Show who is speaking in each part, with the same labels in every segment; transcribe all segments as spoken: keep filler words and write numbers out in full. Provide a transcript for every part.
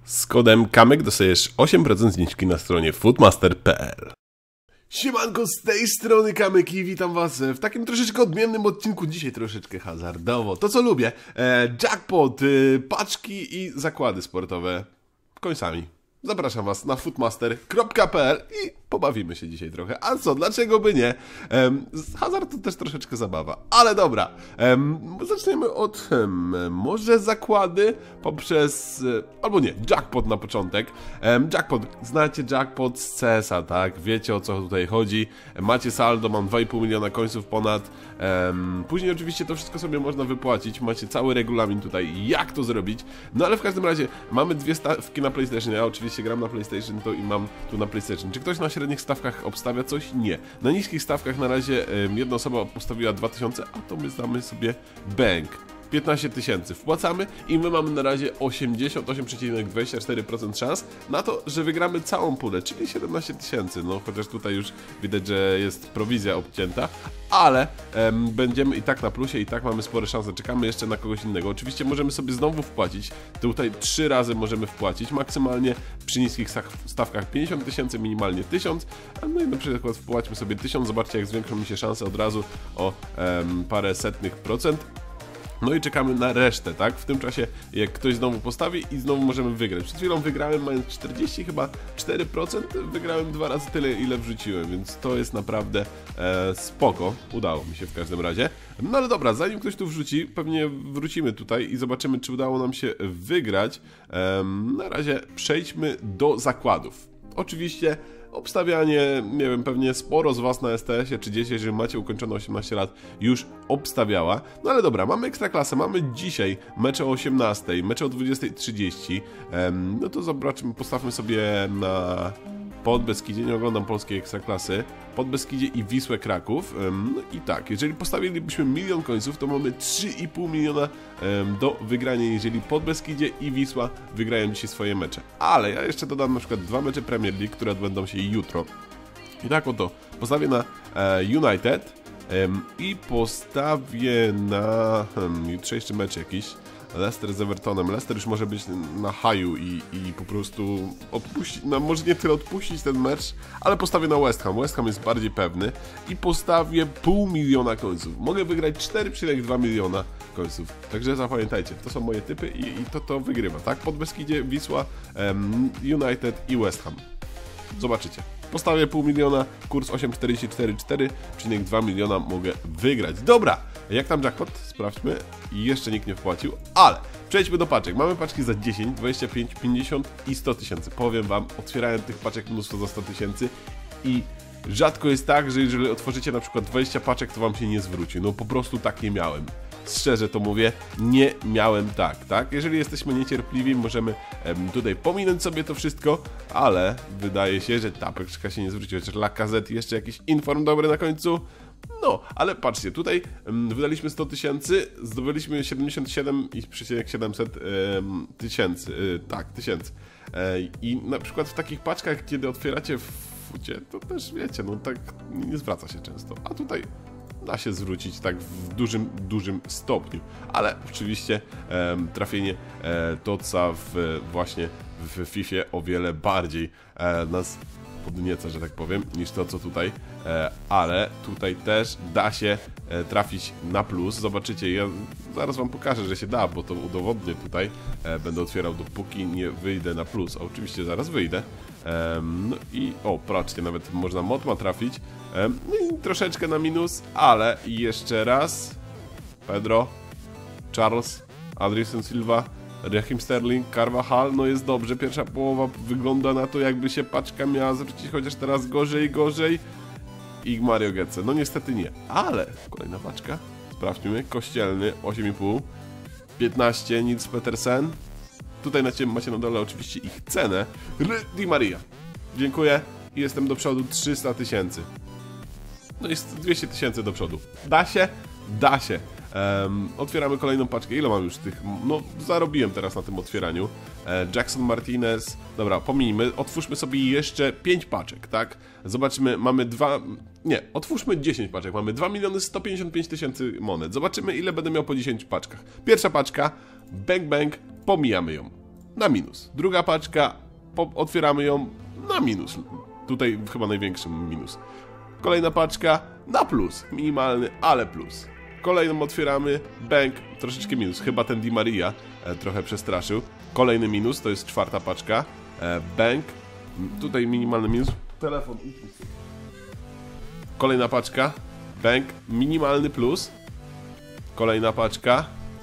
Speaker 1: Z kodem Kamek dostajesz osiem procent zniżki na stronie foodmaster kropka p l. Siemanko, z tej strony Kamek i witam was w takim troszeczkę odmiennym odcinku. Dzisiaj troszeczkę hazardowo, to co lubię. e, Jackpot, e, paczki i zakłady sportowe końcami. Zapraszam was na foodmaster kropka p l i pobawimy się dzisiaj trochę. A co, dlaczego by nie? Um, hazard to też troszeczkę zabawa, ale dobra. Um, zaczniemy od um, może zakłady poprzez... albo nie, jackpot na początek. Um, jackpot, znacie jackpot z C S a, tak? Wiecie, o co tutaj chodzi. Macie saldo, mam dwa i pół miliona końców ponad. Um, później oczywiście to wszystko sobie można wypłacić. Macie cały regulamin tutaj, jak to zrobić. No ale w każdym razie mamy dwie stawki na PlayStation. Ja oczywiście gram na PlayStation, to i mam tu na PlayStation. Czy ktoś na średnich stawkach obstawia coś? Nie. Na niskich stawkach na razie um, jedna osoba postawiła dwa tysiące, a to my znamy sobie bank. piętnaście tysięcy wpłacamy i my mamy na razie osiemdziesiąt osiem przecinek dwadzieścia cztery procent szans na to, że wygramy całą pulę, czyli siedemnaście tysięcy. No chociaż tutaj już widać, że jest prowizja obcięta, ale em, będziemy i tak na plusie, i tak mamy spore szanse. Czekamy jeszcze na kogoś innego. Oczywiście możemy sobie znowu wpłacić. Tutaj trzy razy możemy wpłacić, maksymalnie przy niskich stawkach pięćdziesiąt tysięcy, minimalnie tysiąc. No i na przykład wpłaćmy sobie tysiąc, zobaczcie, jak zwiększą mi się szanse od razu o em, parę setnych procent. No i czekamy na resztę, tak? W tym czasie, jak ktoś znowu postawi i znowu możemy wygrać. Przed chwilą wygrałem, mając czterdzieści chyba cztery procent, wygrałem dwa razy tyle, ile wrzuciłem, więc to jest naprawdę e, spoko. Udało mi się w każdym razie. No ale dobra, zanim ktoś tu wrzuci, pewnie wrócimy tutaj i zobaczymy, czy udało nam się wygrać. E, na razie przejdźmy do zakładów. Oczywiście obstawianie, nie wiem, pewnie sporo z was na S T S-ie czy dzieci, jeżeli macie ukończone osiemnaście lat, już obstawiała. No ale dobra, mamy ekstraklasę, mamy dzisiaj mecze o osiemnastej, mecze o dwudziestej trzydzieści. Um, no to zobaczmy, postawmy sobie na Podbeskidzie, nie oglądam polskiej ekstraklasy, Podbeskidzie i Wisłę Kraków. Um, no i tak, jeżeli postawilibyśmy milion końców, to mamy trzy i pół miliona um, do wygrania, jeżeli Podbeskidzie i Wisła wygrają dzisiaj swoje mecze. Ale ja jeszcze dodam na przykład dwa mecze Premier League, które odbędą się jutro. I tak oto, postawię na e, United um, i postawię na um, jutrzejszy mecz jakiś. Leicester z Evertonem. Leicester już może być na haju i, i po prostu odpuścić, no może nie tyle odpuścić ten mecz, ale postawię na West Ham. West Ham jest bardziej pewny i postawię pół miliona końców. Mogę wygrać cztery przecinek dwa miliona końców. Także zapamiętajcie, to są moje typy i, i to to wygrywa, tak? Podbeskidzie, Wisła, um, United i West Ham. Zobaczycie. Postawię pół miliona, kurs osiem czterdzieści cztery cztery przecinek dwa miliona mogę wygrać. Dobra, jak tam jackpot? Sprawdźmy. Jeszcze nikt nie wpłacił, ale przejdźmy do paczek. Mamy paczki za dziesięć, dwadzieścia pięć, pięćdziesiąt i sto tysięcy. Powiem wam, otwierałem tych paczek mnóstwo za sto tysięcy i rzadko jest tak, że jeżeli otworzycie na przykład dwadzieścia paczek, to wam się nie zwróci. No po prostu tak nie miałem. Szczerze to mówię, nie miałem tak, tak? Jeżeli jesteśmy niecierpliwi, możemy em, tutaj pominąć sobie to wszystko, ale wydaje się, że ta paczka się nie zwróci, chociaż Lacazette jeszcze jakiś inform dobry na końcu. No, ale patrzcie, tutaj um, wydaliśmy sto tysięcy, zdobyliśmy siedemdziesiąt siedem przecinek siedemset tysięcy, yy, tak, tysięcy. Yy, I na przykład w takich paczkach, kiedy otwieracie w fucie, to też wiecie, no tak nie zwraca się często, a tutaj da się zwrócić tak w dużym, dużym stopniu, ale oczywiście e, trafienie e, Toca w, właśnie w Fifie o wiele bardziej e, nas podnieca, że tak powiem, niż to co tutaj, e, ale tutaj też da się e, trafić na plus. Zobaczycie, ja zaraz wam pokażę, że się da, bo to udowodnię tutaj, e, będę otwierał dopóki nie wyjdę na plus, a oczywiście zaraz wyjdę. e, no i o, patrzcie, nawet można modma trafić, e, no i troszeczkę na minus, ale jeszcze raz Pedro, Charles, Adrison Silva, Raheem Sterling, Carvajal, no jest dobrze, pierwsza połowa wygląda na to, jakby się paczka miała zwrócić, chociaż teraz gorzej, gorzej. I Mario Götze, no niestety nie, ale kolejna paczka, sprawdźmy, Kościelny, osiem i pół, piętnaście, Nils Petersen, tutaj na ciebie macie na dole oczywiście ich cenę, Di Maria, dziękuję i jestem do przodu trzysta tysięcy, no jest dwieście tysięcy do przodu, da się, da się. Um, otwieramy kolejną paczkę. Ile mam już tych? No, zarobiłem teraz na tym otwieraniu. E, Jackson Martinez. Dobra, pomijmy. Otwórzmy sobie jeszcze pięć paczek, tak? Zobaczmy, mamy dwa... Nie, otwórzmy dziesięć paczek. Mamy dwa miliony sto pięćdziesiąt pięć tysięcy monet. Zobaczymy, ile będę miał po dziesięciu paczkach. Pierwsza paczka. Bang, bang. Pomijamy ją. na minus. Druga paczka, otwieramy ją na minus. Tutaj chyba największy minus. Kolejna paczka na plus, minimalny, ale plus. Kolejną otwieramy, bank, troszeczkę minus, chyba ten Di Maria e, trochę przestraszył. Kolejny minus, to jest czwarta paczka, e, bank, tutaj minimalny minus, telefon. Kolejna paczka, bank, minimalny plus. Kolejna paczka,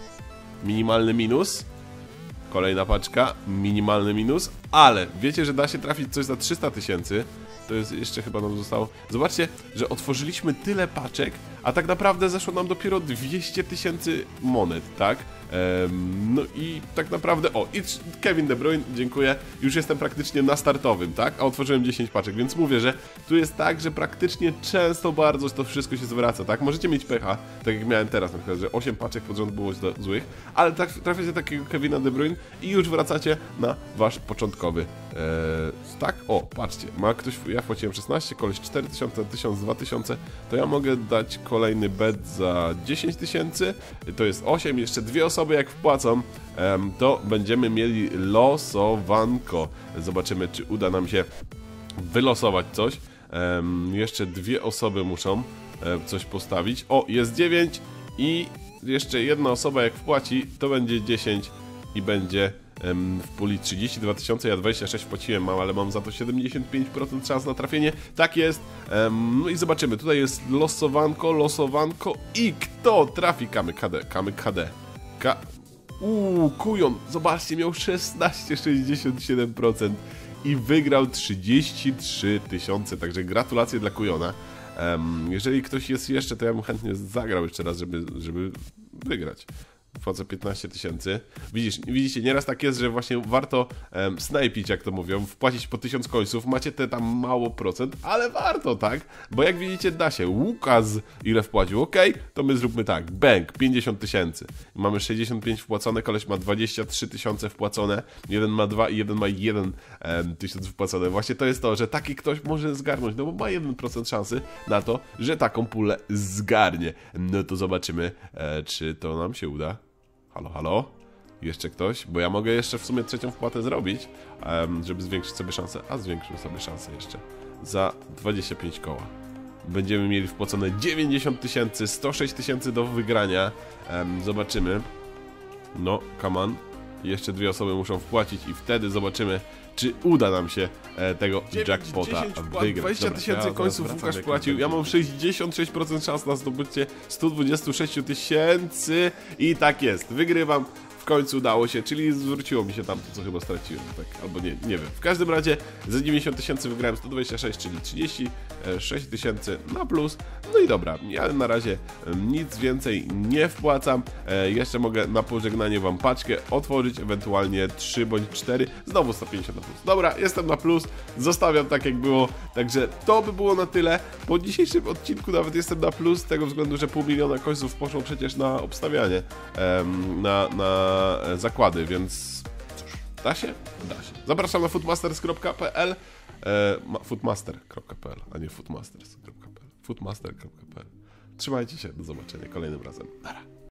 Speaker 1: minimalny minus. Kolejna paczka, minimalny minus, ale wiecie, że da się trafić coś za trzysta tysięcy. To jest jeszcze chyba nam zostało. Zobaczcie, że otworzyliśmy tyle paczek, a tak naprawdę zeszło nam dopiero dwieście tysięcy monet, tak? Ehm, no i tak naprawdę, o, i Kevin De Bruyne, dziękuję, już jestem praktycznie na startowym, tak? A otworzyłem dziesięć paczek, więc mówię, że tu jest tak, że praktycznie często bardzo to wszystko się zwraca, tak? Możecie mieć pecha, tak jak miałem teraz na przykład, że osiem paczek pod rząd było złych, ale tak, trafiacie takiego Kevina De Bruyne i już wracacie na wasz początkowy eee, tak? O, patrzcie, ma ktoś, ja wpłaciłem szesnaście, koleś cztery tysiące, tysiąc, dwa tysiące, to ja mogę dać kolejny bet za dziesięć tysięcy, to jest osiem, jeszcze dwie osoby jak wpłacą, to będziemy mieli losowanko. Zobaczymy, czy uda nam się wylosować coś. Jeszcze dwie osoby muszą coś postawić. O, jest dziewięć i jeszcze jedna osoba jak wpłaci, to będzie dziesięć i będzie w puli trzydzieści dwa tysiące, ja dwadzieścia sześć wpłaciłem, mam, ale mam za to siedemdziesiąt pięć procent szans na trafienie. Tak jest. No i zobaczymy, tutaj jest losowanko, losowanko i kto trafi? Kamyk H D, Kamyk H D. Ka Uuu, Kujon, zobaczcie, miał szesnaście przecinek sześćdziesiąt siedem procent i wygrał trzydzieści trzy tysiące, także gratulacje dla Kujona. Um, jeżeli ktoś jest jeszcze, to ja bym chętnie zagrał jeszcze raz, żeby, żeby wygrać. Wpłacę piętnaście tysięcy. Widzisz, widzicie, nieraz tak jest, że właśnie warto um, snajpić, jak to mówią, wpłacić po tysiąc końców, macie te tam mało procent, ale warto, tak? Bo jak widzicie, da się. Łukasz ile wpłacił? Ok, to my zróbmy tak. Bank, pięćdziesiąt tysięcy. Mamy sześćdziesiąt pięć wpłacone, koleś ma dwadzieścia trzy tysiące wpłacone, jeden ma dwa i jeden ma jeden um, tysiąc wpłacone. Właśnie to jest to, że taki ktoś może zgarnąć, no bo ma jeden procent szansy na to, że taką pulę zgarnie. No to zobaczymy, e, czy to nam się uda. Halo, halo? Jeszcze ktoś? Bo ja mogę jeszcze w sumie trzecią wpłatę zrobić, um, żeby zwiększyć sobie szansę. A zwiększymy sobie szansę jeszcze. Za dwadzieścia pięć koła. Będziemy mieli wpłacone dziewięćdziesiąt tysięcy, sto sześć tysięcy do wygrania. Um, zobaczymy. No, come on. Jeszcze dwie osoby muszą wpłacić i wtedy zobaczymy, czy uda nam się e, tego jackpota wygrać. dwadzieścia tysięcy końców Łukasz wpłacił. Ja mam sześćdziesiąt sześć procent szans na zdobycie sto dwadzieścia sześć tysięcy i tak jest. Wygrywam. W końcu udało się, czyli zwróciło mi się tam to, co chyba straciłem, tak, albo nie, nie wiem. W każdym razie za dziewięćdziesiąt tysięcy wygrałem sto dwadzieścia sześć, czyli trzydzieści sześć tysięcy na plus. No i dobra, ja na razie nic więcej nie wpłacam. E, jeszcze mogę na pożegnanie wam paczkę otworzyć, ewentualnie trzy bądź cztery. Znowu sto pięćdziesiąt na plus. Dobra, jestem na plus, zostawiam tak jak było. Także to by było na tyle. Po dzisiejszym odcinku nawet jestem na plus, z tego względu, że pół miliona końców poszło przecież na obstawianie, em, na, na zakłady, więc cóż, da się? Da się. Zapraszam na footmasters kropka p l, e, footmaster kropka p l, a nie footmasters kropka p l, footmaster kropka p l. Trzymajcie się, do zobaczenia kolejnym razem. Nara.